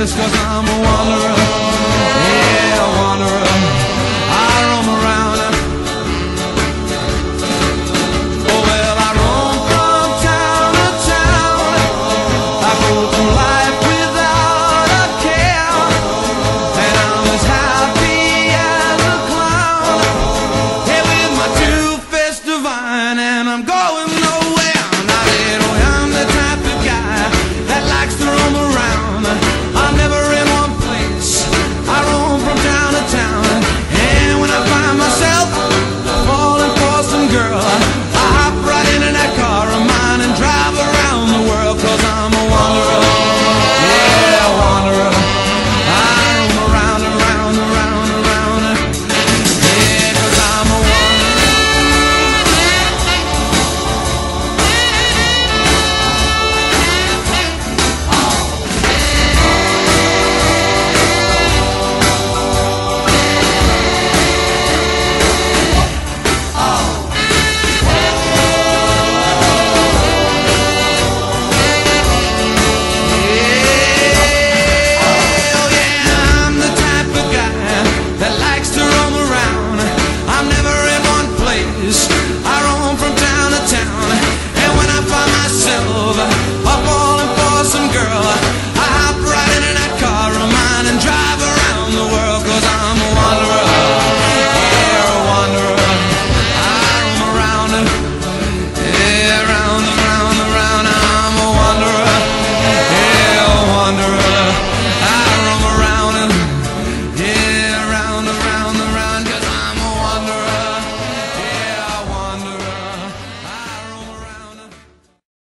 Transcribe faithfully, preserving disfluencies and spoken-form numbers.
just 'cause I'm a wanderer. Yeah, a wanderer. I roam around. Oh well, I roam from town to town. I go through life without a care, and I'm as happy as a clown. Hey, with my two-faced divine, and I'm going